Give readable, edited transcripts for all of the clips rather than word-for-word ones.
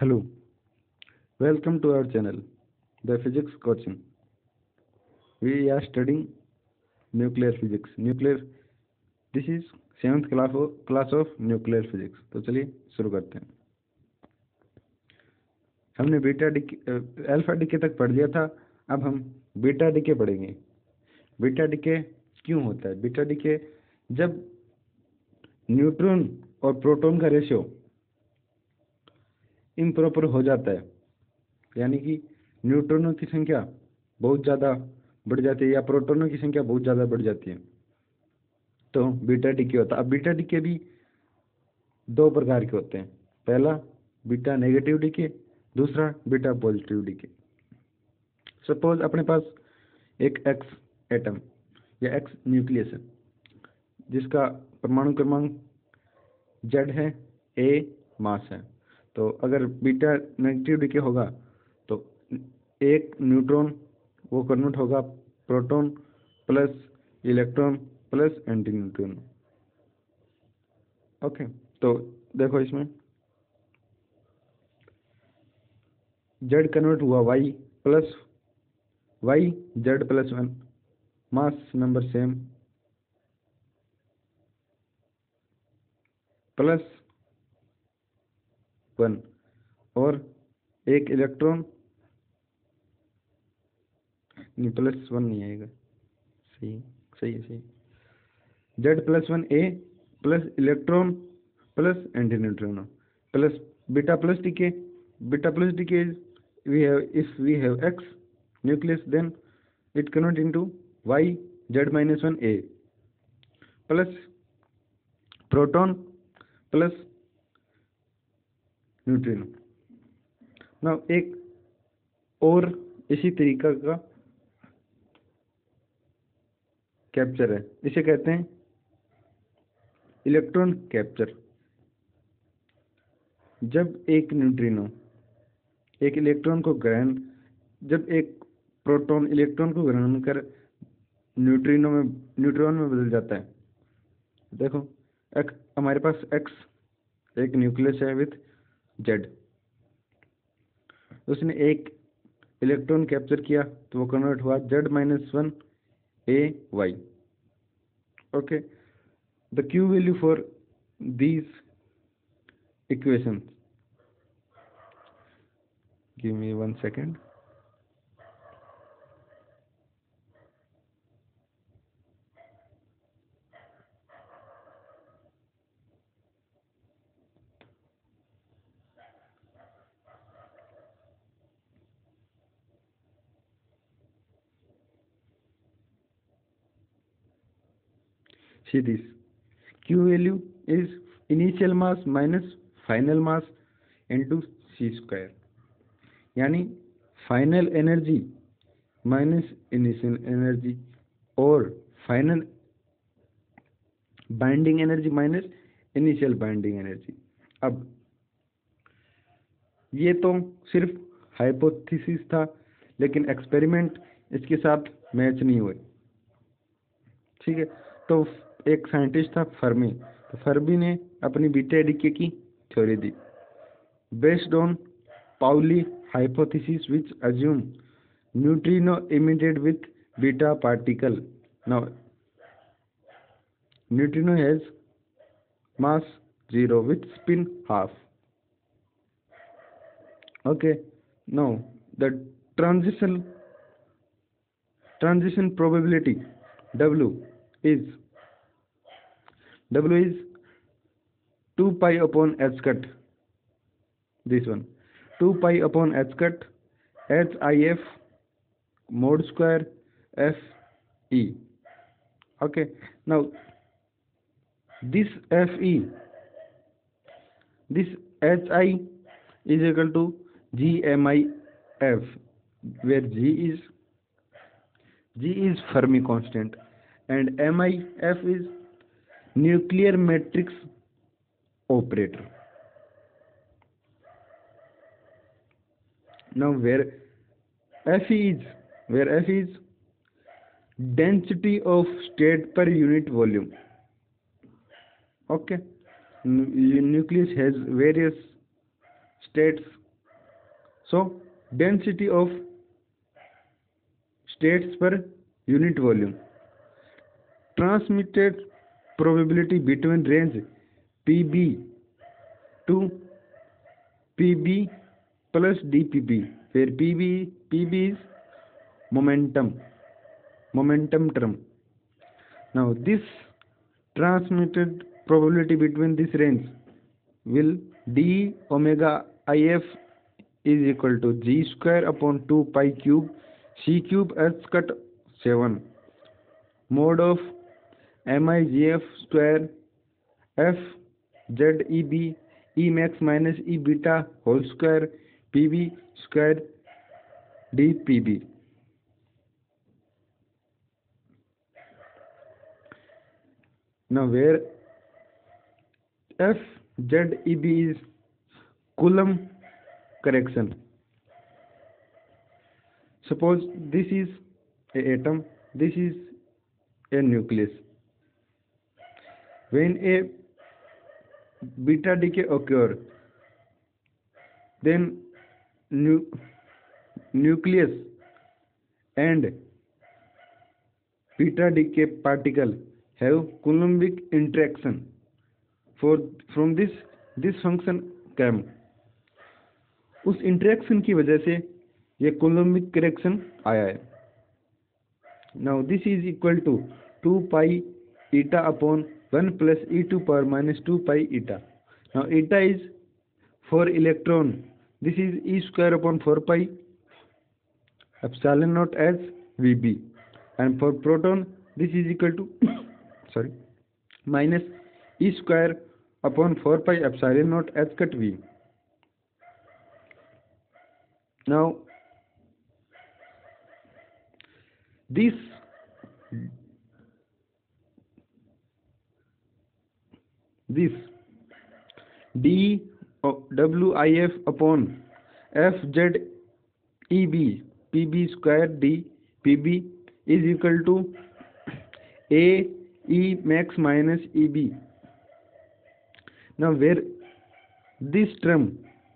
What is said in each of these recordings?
Hello, welcome to our channel, the Physics Coaching. We are studying nuclear physics. This is 7th class of nuclear physics. तो चलिए शुरू करते हैं। हमने alpha decay तक पढ़ लिया था, अब हम बीटा डिके पढ़ेंगे। बीटा डिके क्यों होता है? बीटा डिके जब न्यूट्रॉन और प्रोटॉन का रेशियो इम्प्रॉपर हो जाता है, यानी कि न्यूट्रॉनों की संख्या बहुत ज़्यादा बढ़ जाती है या प्रोटॉनों की संख्या बहुत ज़्यादा बढ़ जाती है, तो बीटा डिके होता है। अब बीटा डिके भी दो प्रकार के होते हैं। पहला बीटा नेगेटिव डिके, दूसरा बीटा पॉजिटिव डिके। सपोज अपने पास एक एक्स एटम या एक्स न्यूक्लियस है जिसका परमाणु क्रमांक Z है, A मास है। तो अगर बीटा नेगेटिव डिके होगा तो एक न्यूट्रॉन वो कन्वर्ट होगा proton plus electron plus anti neutron. Okay, तो देखो इसमें Z कन्वर्ट हुआ Y plus Y Z plus 1, mass number same, plus 1 और एक इलेक्ट्रॉन नहीं, प्लस 1 नहीं आएगा, सही है। Z plus 1 A plus electron plus anti neutron plus beta plus decay if we have X nucleus, then it convert into Y Z minus 1 A plus proton plus neutrino. ना एक और इसी तरीका का कैप्चर है, इसे कहते हैं इलेक्ट्रॉन कैप्चर। जब एक न्यूट्रिनो एक इलेक्ट्रॉन को ग्रहण जब एक प्रोटॉन इलेक्ट्रॉन को ग्रहण कर न्यूट्रॉन में बदल जाता है। देखो हमारे पास X एक न्यूक्लियस है विथ Z, उसने एक इलेक्ट्रॉन कैप्चर किया तो वो कन्वर्ट हुआ Z minus 1 AY। Okay, the Q value for these equations, give me 1 second. See this, Q value is initial mass minus final mass into C square, यानी final energy minus initial energy और final binding energy minus initial binding energy. अब ये तो सिर्फ hypothesis था, लेकिन experiment इसके साथ मैच नहीं हुए। ठीक है, तो एक साइंटिस्ट था फर्मी, तो फर्मी ने अपनी बीटा डिके की थ्योरी दी based on Pauli hypothesis which assume neutrino emitted with beta particle. Now neutrino has mass 0 with spin half. Okay, now the transition probability W is 2 pi upon h cut, this one 2 pi upon h cut HIF mod square FE. Okay, now this FE, this HI is equal to GMIF, where G is Fermi constant and MIF is nuclear matrix operator. Now where F is density of state per unit volume. Okay, nucleus has various states So density of states per unit volume. Transmitted probability between range PB to PB plus dPB, where PB is momentum term. Now this transmitted probability between this range will d omega if is equal to g square upon 2 pi cube c cube h cut 7 mod of mi gf square f z eb e max minus e beta whole square pb square dpb. Now where f z eb is Coulomb correction. Suppose this is a atom, this is a nucleus. When a beta decay occurs, then nucleus and beta decay particle have Coulombic interaction. From this function came. उस interaction की वजह से ये Coulombic correction आया है. Now this is equal to 2 pi eta upon 1 plus e to power minus 2 pi eta. Now eta is for electron, this is e square upon 4 pi epsilon naught as v b, and for proton this is equal to minus e square upon 4 pi epsilon naught as cut v. Now this d wif upon f z eb pb square d pb is equal to a e max minus eb. Now where this term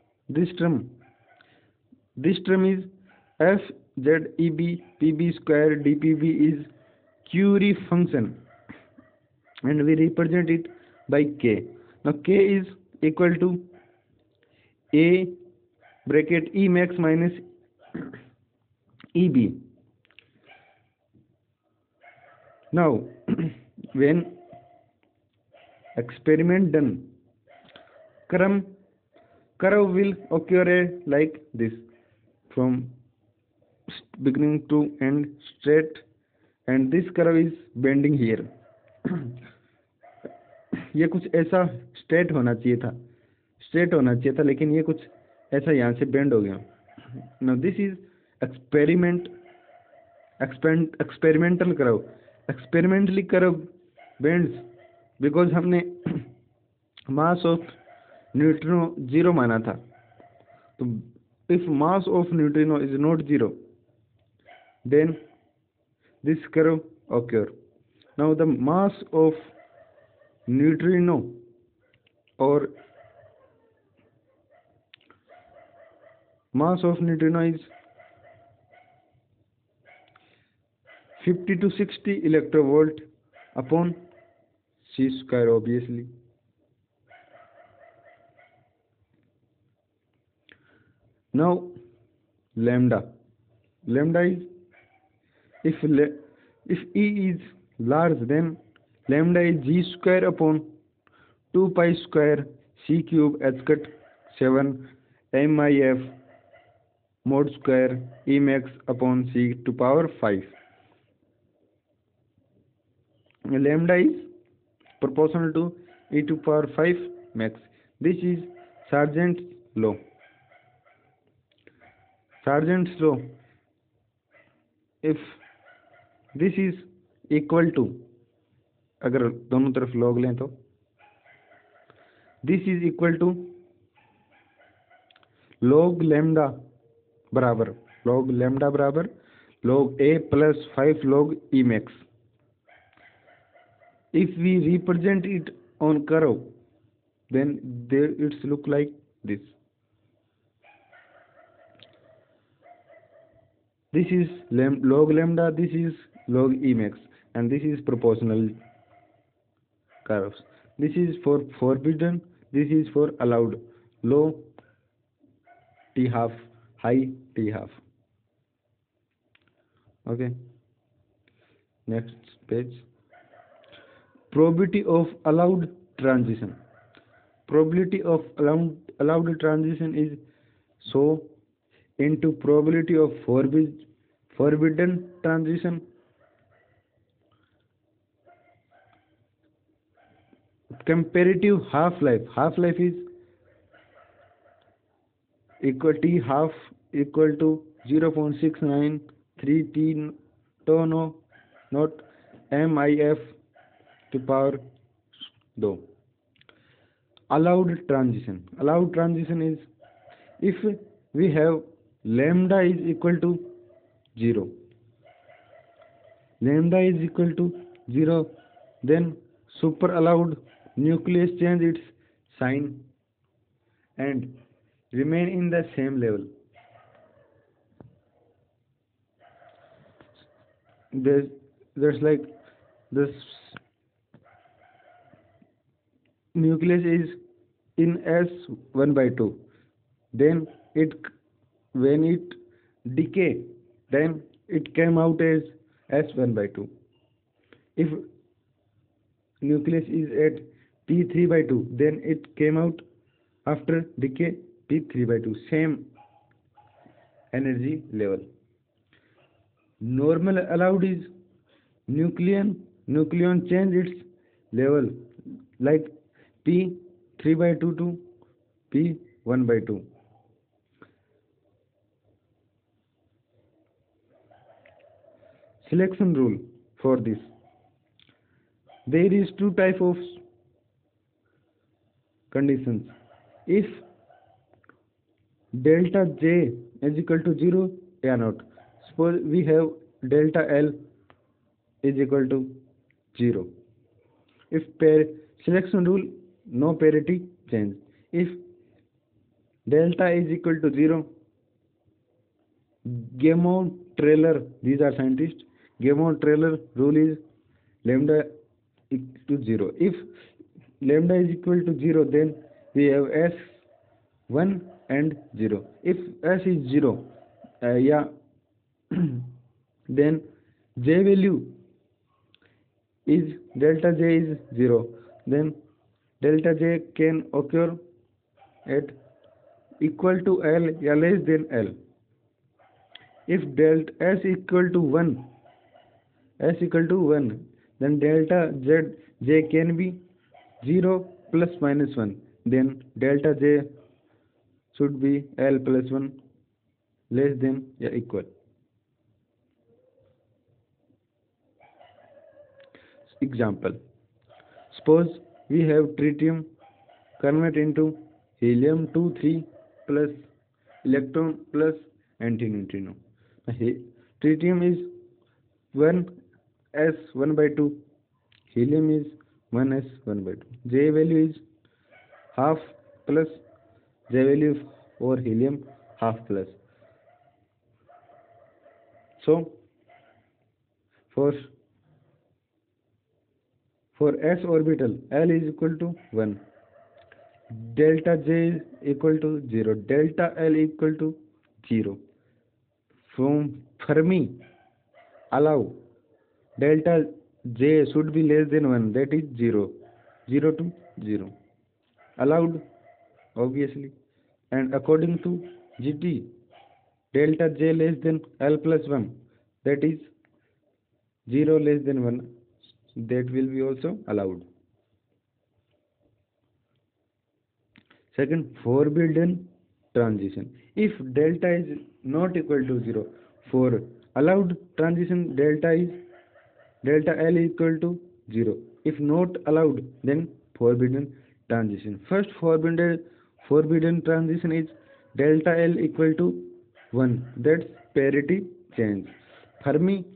is f z eb pb square dpb is Curie function, and we represent it by k. Now k is equal to a bracket e max minus eb. Now when experiment done, curve will occur like this, from beginning to end straight, and this curve is bending here. ये कुछ ऐसा straight होना चाहिए था, लेकिन ये कुछ ऐसा यहाँ से बेंड हो गया. Now this is experimental curve. Experimentally curve bends because हमने मास ऑफ न्यूट्रिनो 0 माना था. तो if mass of neutrino is not 0, then this curve occur. Now the mass of neutrino is 50 to 60 electrovolt upon c square, obviously. Now lambda is, if E is large, then lambda is g square upon 2 pi square c cube h cut 7 mif mod square e max upon c to power 5. Lambda is proportional to e to power 5 max. This is Sargent's law. If this is equal to, अगर दोनों तरफ log लें तो this is equal to log lambda बराबर log a plus 5 log e max. If we represent it on curve, then there it's look like this. This is log lambda, this is log Emax, and this is proportional curves. This is for forbidden, this is for allowed. Low T half, high T half. Okay. Next page. Probability of allowed transition. Probability of allowed transition is so into probability of forbidden transition. Comparative half-life. Half-life is equal T half equal to 0.693 T no not MIF to power 2. Allowed transition. Allowed transition is if we have lambda is equal to 0. Lambda is equal to 0, then super allowed nucleus change its sign and remain in the same level. There's like this nucleus is in S 1 by 2. Then when it decay, then it came out as S 1 by 2. If nucleus is at P3 by 2, then it came out after decay P3 by 2. Same energy level. Normal allowed is nucleon change its level like P3 by 2 to P1 by 2. Selection rule for this. There is two type of conditions. If delta J is equal to 0, A naught. Suppose we have delta L is equal to 0. If selection rule, no parity change. If delta is equal to 0, Gama trailer, these are scientists, Gama trailer rule is lambda equal to 0. If lambda is equal to 0, then we have S 1 and 0. If S is 0, then J value is delta J is 0. Then delta J can occur at equal to L or less than L. If delta S equal to 1, then delta J can be 0 plus minus 1. Then delta J should be L plus 1 less than or equal. Example. Suppose we have tritium convert into helium 2 3 plus electron plus antineutrino. Tritium is 1s 1 by 2, helium is 1s 1 by 2. J value is half plus J value for helium half plus. So for s orbital, L is equal to 1, delta J is equal to 0, delta L equal to 0. From Fermi allow delta J should be less than 1, that is 0 to 0 allowed obviously. And according to GT, delta J less than L plus 1, that is 0 less than 1, that will be also allowed. Second, forbidden transition. If delta is not equal to 0, for allowed transition delta L equal to 0. If not allowed, then forbidden transition. First forbidden transition is delta L equal to 1, that's parity change. Fermi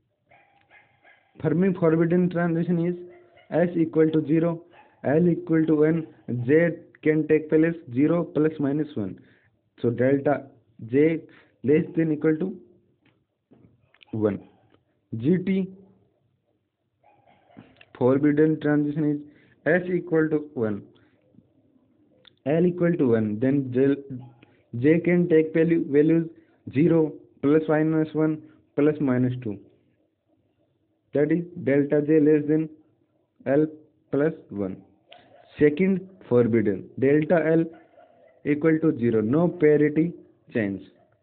forbidden transition is S equal to 0, L equal to 1, J can take place 0 plus minus 1. So delta J less than equal to 1. GT forbidden transition is S equal to 1, L equal to 1, then J can take values 0, plus minus 1, plus minus 2. That is delta J less than L plus 1. Second forbidden, delta L equal to 0, no parity change.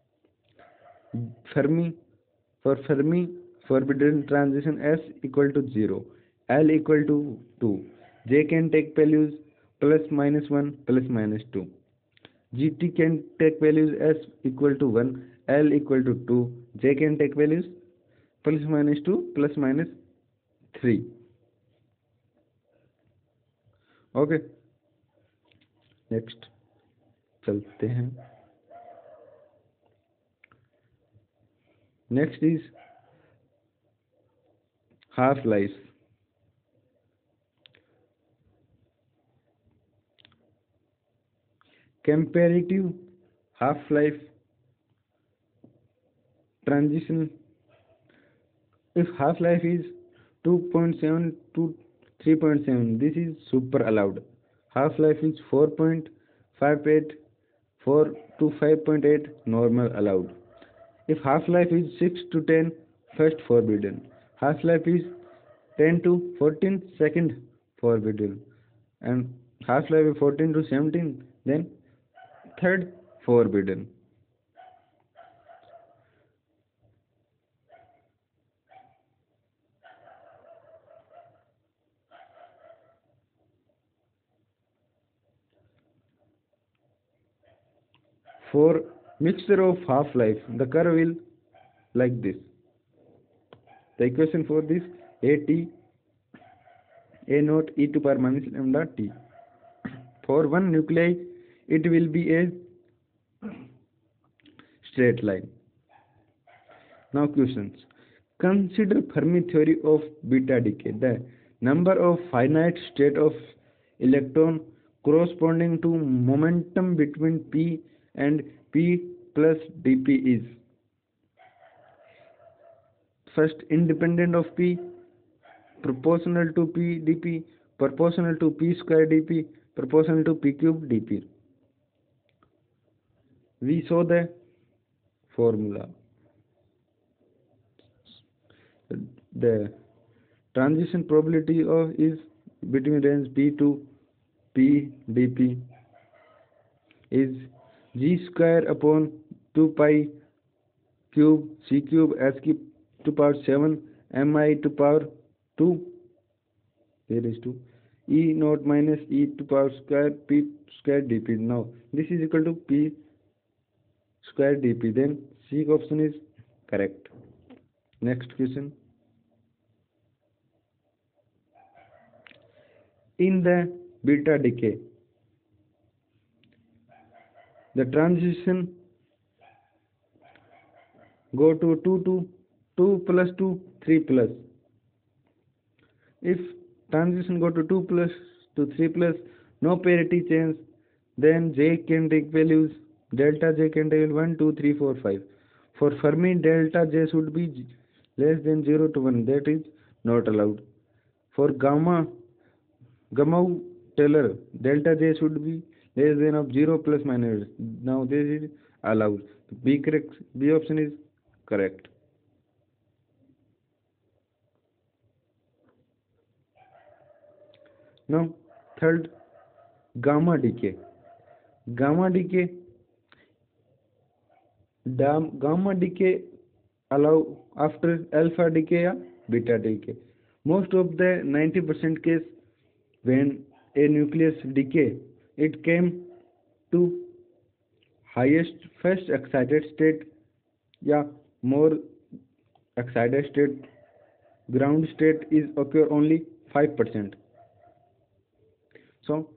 Fermi forbidden transition S equal to 0, L equal to 2. J can take values plus minus 1, plus minus 2. GT can take values S equal to 1, L equal to 2. J can take values plus minus 2, plus minus 3. Okay, next चलते हैं. Next is half life. Comparative half-life transition. If half-life is 2.7 to 3.7, this is super allowed. Half-life is 4.58, 4 to 5.8, normal allowed. If half-life is 6 to 10, first forbidden. Half-life is 10 to 14, second forbidden. And half-life is 14 to 17, then third forbidden. For mixture of half-life, the curve will like this. The equation for this, AT A naught e to power minus lambda t. For one nuclei, it will be a straight line. Now questions. Consider Fermi theory of beta decay. The number of finite state of electron corresponding to momentum between p and p plus dp is first independent of p, proportional to p dp, proportional to p square dp, proportional to p cube dp. We saw the formula. The transition probability of is between range p to p dp is g square upon 2 pi cube c cube s to power 7 mi to power 2 there is 2 e naught minus e to power square p square dp. Now this is equal to p square dp, then C option is correct. Next question. In the beta decay, the transition go to 2 plus to 3 plus. If transition go to 2 plus to 3 plus, no parity change, then J can take values, delta J can take 1, 2, 3, 4, 5. For Fermi, delta J should be less than 0 to 1, that is not allowed. For Gama Taylor, delta J should be less than of 0 plus minus. Now this is allowed. B option is correct. Now third, gamma decay. Gamma decay allow after alpha decay or beta decay. Most of the 90% case when a nucleus decay, it came to highest first excited state, more excited state, ground state is occur only 5%. So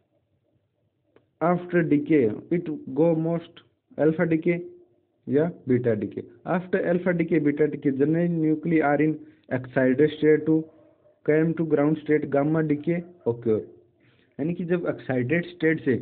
after decay, it go most alpha decay, beta decay. After alpha decay, beta decay, generally nuclei are in excited state to came to ground state, gamma decay occur. यानी कि जब excited state से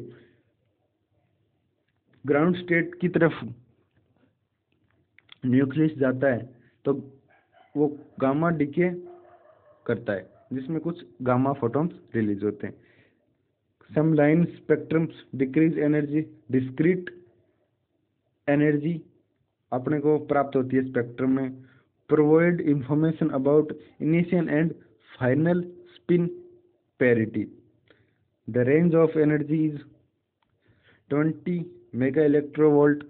ground state की तरफ nucleus जाता है, तो वो गामा डिके करता है जिसमें कुछ गामा फोटॉन्स रिलीज होते हैं। Some line spectrums decrease energy, discrete energy अपने को प्राप्त होती है स्पेक्ट्रम में। Provide information about initial and final spin parity. The range of energy is 20 mega electrovolt.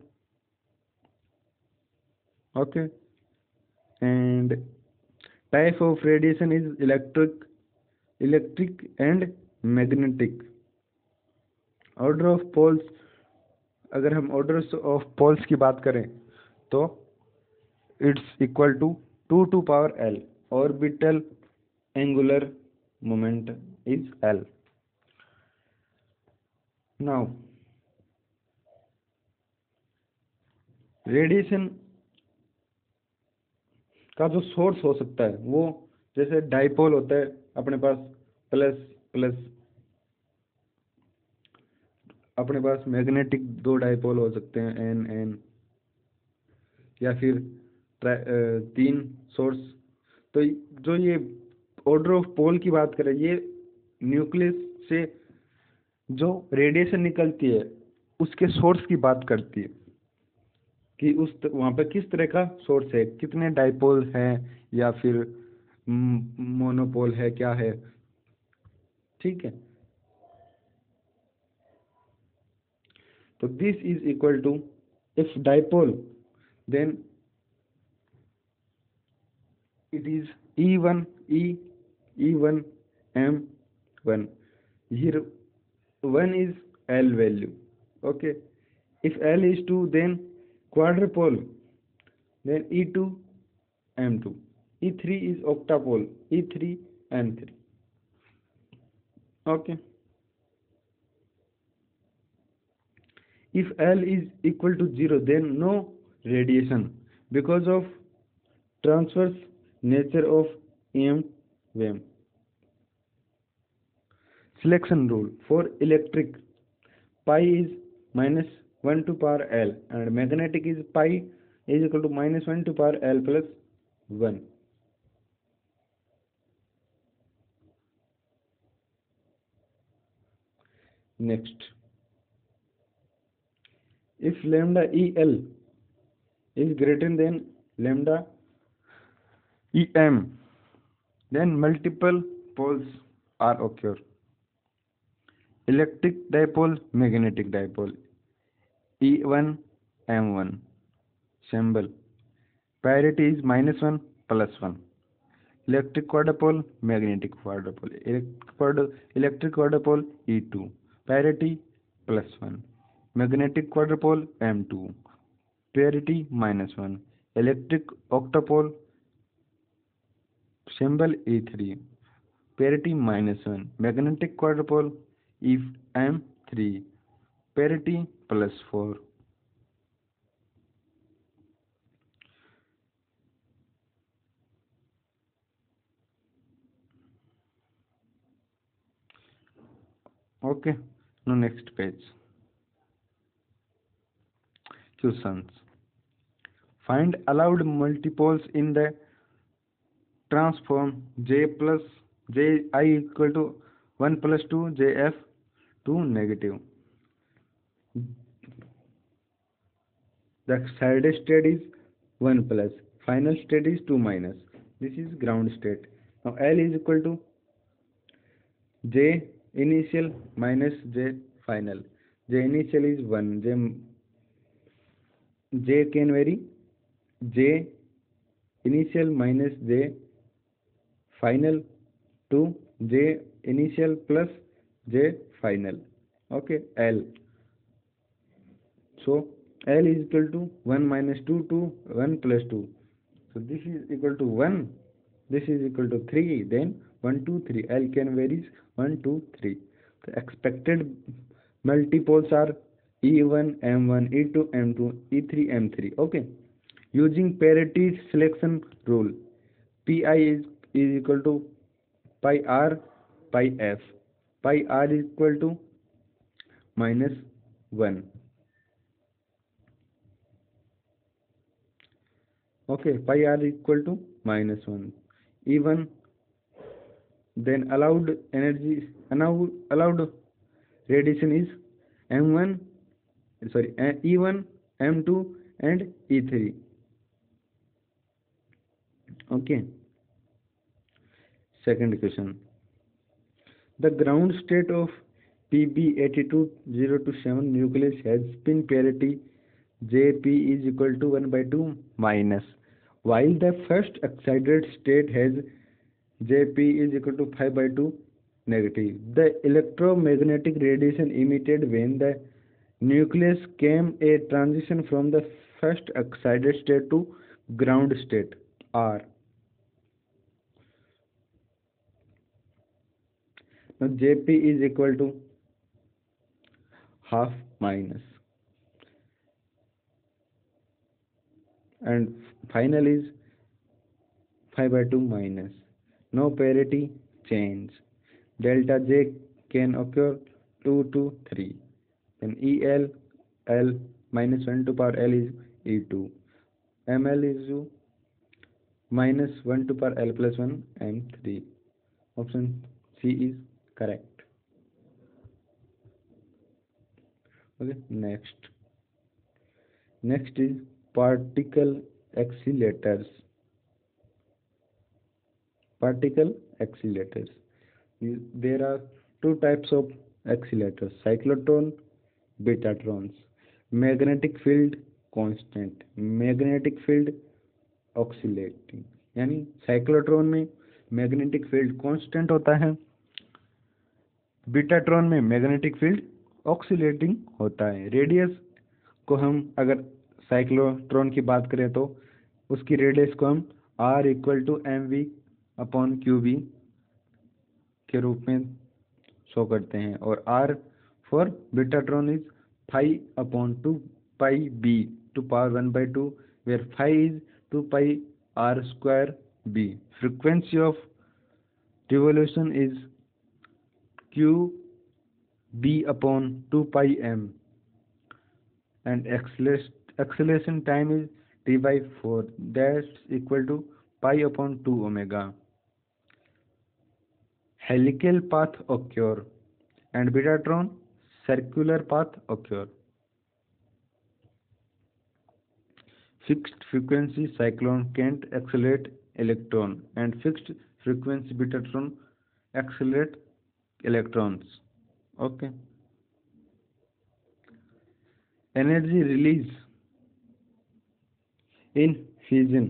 Okay, and type of radiation is electric and magnetic. Order of poles, अगर हम order of poles की बात करें तो it's equal to 2 to power L। Orbital angular moment is L। Now radiation का जो source हो सकता है वो जैसे डाइपोल होता है अपने पास प्लस प्लस, अपने पास मैग्नेटिक 2 डाइपोल हो सकते हैं एन एन, या फिर 3 सोर्स। तो जो ये ऑर्डर ऑफ पोल की बात करें, ये न्यूक्लियस से जो रेडिएशन निकलती है उसके सोर्स की बात करती है कि वहाँ पे किस तरह का सोर्स है, कितने डाइपोल हैं या फिर मोनोपोल है, क्या है। ठीक है, तो this is equal to, if dipole then it is E1 E1 M1. Here 1 is L value. Okay, if L is 2 then quadrupole, then E2 M2, E3 is octapole, E3 M3. Okay, if L is equal to 0 then no radiation because of transverse nature of EM. Selection rule for electric, pi is -1 to power L and magnetic is pi is equal to -1 to power L plus 1. Next, if lambda EL is greater than lambda EM, then multiple poles are occur. Electric dipole, magnetic dipole, E1 M1 symbol. Parity is -1 plus 1. Electric quadrupole, magnetic quadrupole. Electric quadrupole E2. Parity +1. Magnetic quadrupole M2. Parity -1. Electric octapole symbol E3. Parity -1. Magnetic quadrupole M3. Parity +4. Okay, now next page. Questions. Find allowed multipoles in the transform J I equal to 1 plus 2 Jf to negative. The side state is 1 plus, final state is 2 minus. This is ground state. Now L is equal to J initial minus J final. J initial is 1. J can vary. J initial minus J final to J initial plus J final. Okay, L. So L is equal to 1 minus 2 to 1 plus 2. So this is equal to 1. This is equal to 3. Then 1, 2, 3. L can varies 1, 2, 3. The expected multipoles are E1, M1, E2, M2, E3, M3. Okay. Using parity selection rule, Pi is equal to pi R, pi F. Pi R is equal to -1. Okay, pi r equal to -1. E1, then allowed radiation is M1, sorry, E1, M2 and E3. Okay. Second question. The ground state of PB82027 nucleus has spin parity Jp is equal to 1 by 2 minus, while the first excited state has Jp is equal to 5 by 2 negative. The electromagnetic radiation emitted when the nucleus came a transition from the first excited state to ground state R. Now Jp is equal to half minus, and final is 5 by 2 minus. No parity change. Delta J can occur 2 to 3. Then EL, L minus 1 to power L is E2. ML is minus 1 to power L plus 1 M3. Option C is correct. Okay, next. Next is particle accelerators. Particle accelerators. There are two types of accelerators: cyclotron, betatrons. Magnetic field constant, magnetic field oscillating. यानी cyclotron में magnetic field constant होता है, betatron में magnetic field oscillating होता है। Radius को हम अगर साइक्लोट्रॉन की बात करें तो उसकी रेडियस को हम R equal to mv upon q b के रूप में शो करते हैं, और R for betatron is 5 upon 2 pi b to power 1 by 2, where 5 is 2 pi r square b. Frequency of revolution is q b upon 2 pi m, and acceleration time is t by 4, that's equal to pi upon 2 omega. Helical path occur and betatron circular path occur. Fixed frequency cyclone can't accelerate electron, and fixed frequency betatron accelerate electrons. Okay. Energy release in fission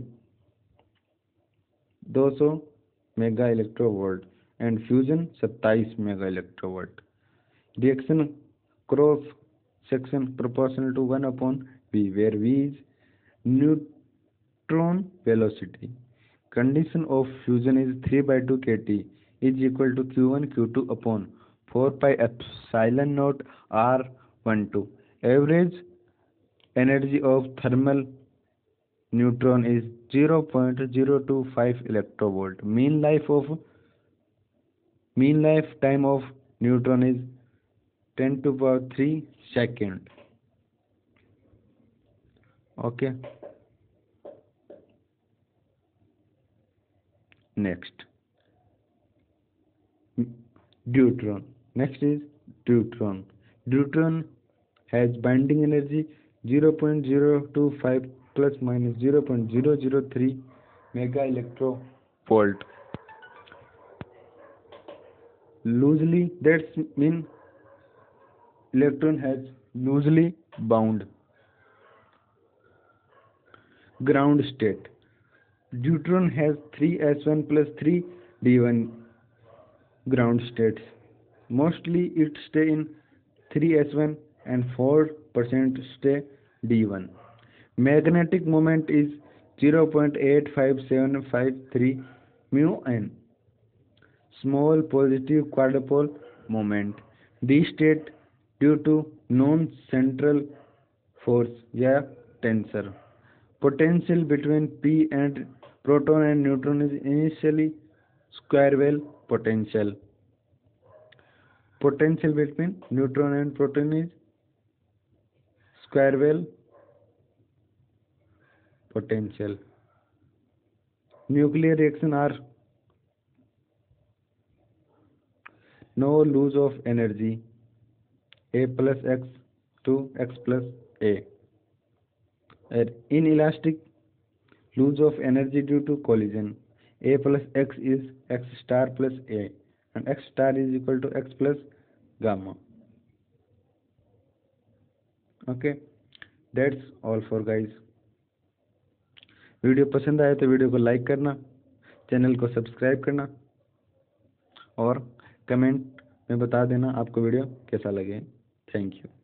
200 mega electrovolt and fusion 27 mega electrovolt. Reaction cross section proportional to 1 upon v, where v is neutron velocity. Condition of fusion is 3 by 2 kt is equal to q1 q2 upon 4 pi epsilon naught r12. Average energy of thermal neutron is 0.025 electrovolt. Mean lifetime of neutron is 10 to the power 3 second. Okay. Next, deuteron. Next is deuteron. Deuteron has binding energy 0.025 plus minus 0.003 mega electrovolt. Loosely, that's mean electron has loosely bound. Ground state. Deuteron has 3s1 plus 3d1 ground states. Mostly it stay in 3s1 and 4% stay d1. Magnetic moment is 0.85753 mu n. Small positive quaderpol moment. D state due to non-central force या tensor. Potential between p and proton and neutron is initially square wave potential. Potential between neutron and proton is square wave potential. nuclear reaction are no lose of energy a plus x to x plus a, and inelastic lose of energy due to collision a plus x is x star plus a, and x star is equal to x plus gamma. Okay, that's all for guys. Video पसंद आए तो video को like करना, channel को subscribe करना और comment में बता देना आपको वीडियो कैसा लगे। Thank you.